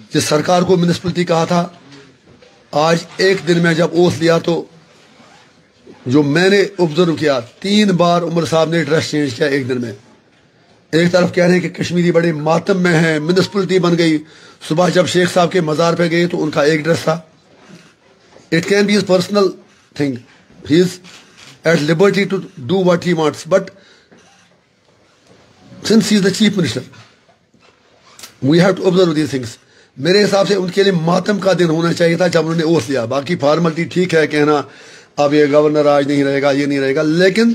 जिस सरकार को म्यूनिसिपलिटी कहा था, आज एक दिन में जब ओथ लिया तो जो मैंने ऑब्जर्व किया 3 बार उमर साहब ने ड्रेस चेंज किया एक दिन में। एक तरफ कह रहे हैं कि कश्मीरी बड़े मातम में हैं, म्यूनिसिपलिटी बन गई। सुबह जब शेख साहब के मज़ार पे गए तो उनका एक ड्रेस था। It can be his personal thing, he is at liberty to do what he wants, but since he is the chief minister we have to observe these things. मेरे हिसाब से उनके लिए मातम का दिन होना चाहिए था जब उन्होंने ओथ लिया। बाकी फॉर्मेलिटी ठीक है कहना अब ये गवर्नर आज नहीं रहेगा, ये नहीं रहेगा, लेकिन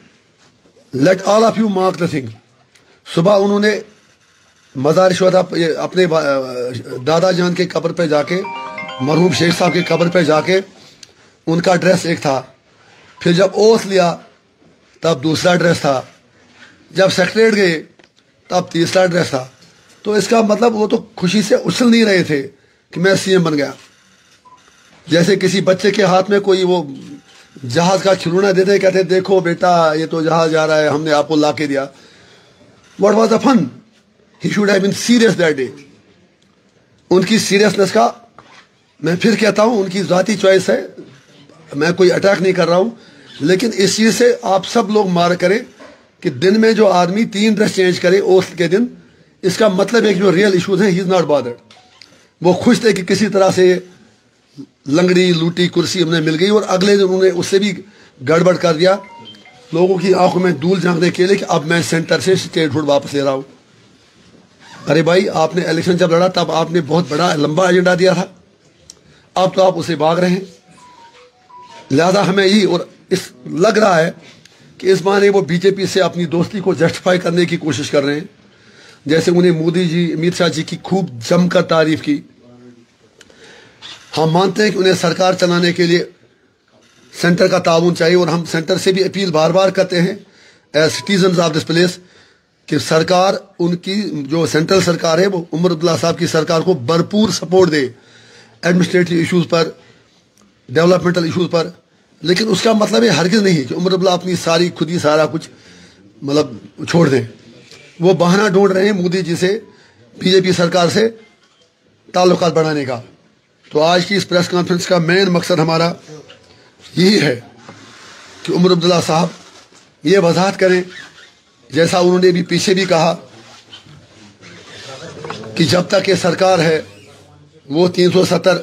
let all of you mark the thing. सुबह उन्होंने मज़ार शुहदा अपने दादा जान के कब्र पे जाके, मरहूम शेख साहब के कब्र पे जाके उनका ड्रेस एक था, फिर जब ओथ लिया तब दूसरा ड्रेस था, जब सेक्रेटरीट गए तब तीसरा ड्रेस था। तो इसका मतलब वो तो खुशी से उछल नहीं रहे थे कि मैं सीएम बन गया। जैसे किसी बच्चे के हाथ में कोई वो जहाज का खिलौना देते, कहते देखो बेटा ये तो जहाज जा रहा है, हमने आपको ला के दिया। What was the fun? He should have been serious that day. उनकी सीरियसनेस का मैं फिर कहता हूँ उनकी ज़ाती चॉइस है, मैं कोई अटैक नहीं कर रहा हूँ, लेकिन इस चीज़ से आप सब लोग मार करें कि दिन में जो आदमी 3 ड्रेस चेंज करे ओथ के दिन, इसका मतलब है कि जो रियल इशूज हैं ही इज़ नॉट बॉदर्ड। वो खुश थे कि किसी तरह से लंगड़ी लूटी कुर्सी उन्हें मिल गई, और अगले दिन उन्होंने उससे भी गड़बड़ कर दिया लोगों की आंखों में धूल झांकने के लिए कि अब मैं सेंटर से स्टेटहुड वापस ले रहा हूँ। अरे भाई, आपने इलेक्शन जब लड़ा तब आपने बहुत बड़ा लंबा एजेंडा दिया था, अब तो आप उसे भाग रहे हैं। लिहाजा हमें यही और इस लग रहा है कि इस बार वो बीजेपी से अपनी दोस्ती को जस्टिफाई करने की कोशिश कर रहे हैं। जैसे उन्हें मोदी जी, अमित शाह जी की खूब जमकर तारीफ की। हम मानते हैं कि उन्हें सरकार चलाने के लिए सेंटर का ताउन चाहिए, और हम सेंटर से भी अपील बार बार करते हैं as citizens of this place कि सरकार, उनकी जो सेंट्रल सरकार है वो उमर अब्दुल्ला साहब की सरकार को भरपूर सपोर्ट दे एडमिनिस्ट्रेटिव इशूज़ पर, डेवलपमेंटल इशूज़ पर। लेकिन उसका मतलब ये हरगिज़ नहीं कि उमर अब्दुल्ला अपनी सारी खुद ही सारा कुछ मतलब छोड़ दें। वो बहाना ढूंढ रहे हैं मोदी जी से, बीजेपी सरकार से ताल्लुकात बढ़ाने का। तो आज की इस प्रेस कॉन्फ्रेंस का मेन मकसद हमारा यही है कि उमर अब्दुल्ला साहब ये वजाहत करें, जैसा उन्होंने भी पीछे भी कहा कि जब तक ये सरकार है वो 370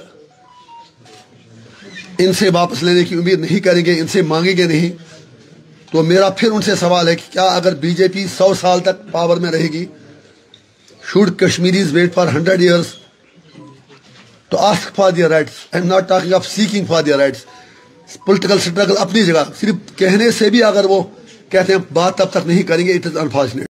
इनसे वापस लेने की उम्मीद नहीं करेंगे, इनसे मांगेंगे नहीं। तो मेरा फिर उनसे सवाल है कि क्या अगर बीजेपी 100 साल तक पावर में रहेगी, should Kashmiris wait for 100 years to ask for their rights? I am not talking of seeking for their rights. Political struggle अपनी जगह, सिर्फ कहने से भी अगर वो कहते हैं बात तब तक नहीं करेंगे, इट इज अनफॉर्चुनेट।